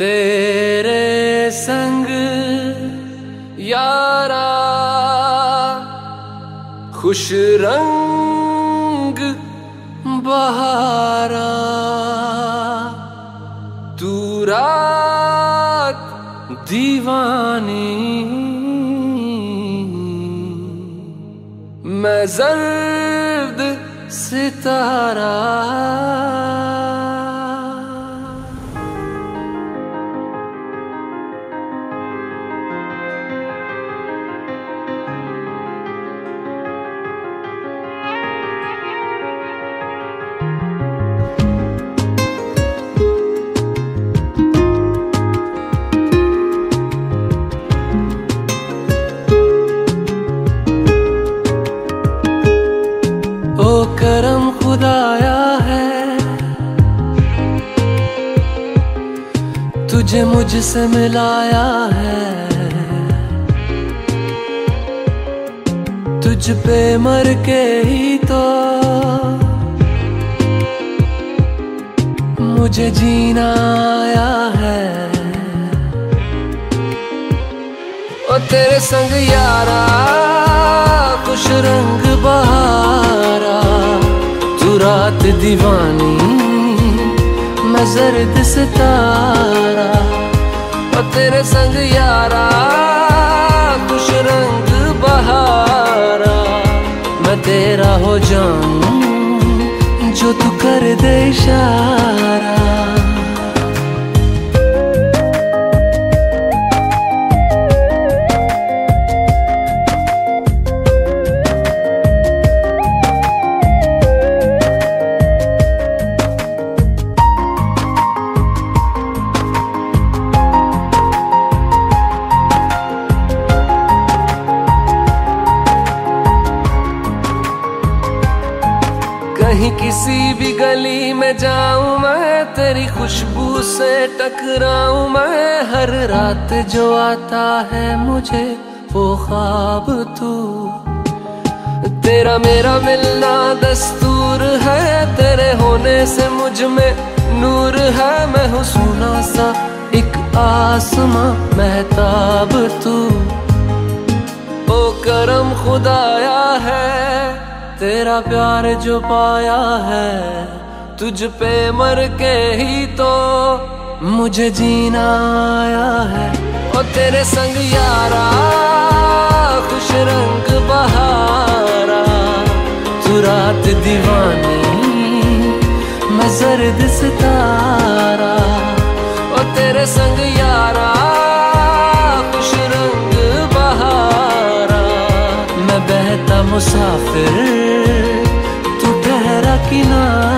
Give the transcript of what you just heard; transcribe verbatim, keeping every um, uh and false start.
तेरे संग यारा खुश रंग बहारा, तू रात दीवानी मैं जर्द सितारा। ओ करम खुदाया है तुझे मुझसे मिलाया है, तुझ पे मर के ही तो मुझे जीना आया है। ओ तेरे संग यारा खुश रंग बहारा, तू रात दीवानी मैं जर्द सितारा। ओ तेरे संग यारा खुश रंग बहारा, मैं तेरा हो जाऊं जो तू कर दे इशारा। कहीं किसी भी गली में जाऊं मैं, तेरी खुशबू से टकराऊं मैं, हर रात जो आता है मुझे वो ख्वाब तू। तेरा मेरा मिलना दस्तूर है, तेरे होने से मुझ में नूर है, मैं हूँ सोना सा एक आसमां महताब तू। ओ करम खुदाया है तेरा प्यार जो पाया है, तुझ पे मर के ही तो मुझे जीना आया है। ओ तेरे संग यारा खुश रंग बहारा, तू रात दीवानी मैं जर्द सितारा। ओ तेरे संग यारा खुश रंग बहारा, मैं बहता मुसाफिर तू ठहरा किनारा।